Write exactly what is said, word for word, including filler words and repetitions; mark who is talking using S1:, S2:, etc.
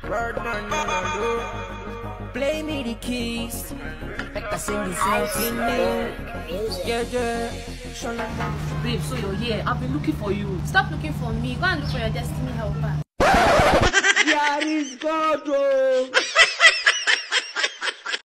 S1: Play me the keys. Make I sing this something new. Yeah, yeah.
S2: Babe, so you're here. I've been looking for you.
S3: Stop looking for me. Go and look for your destiny helper.
S1: There is God. Oh.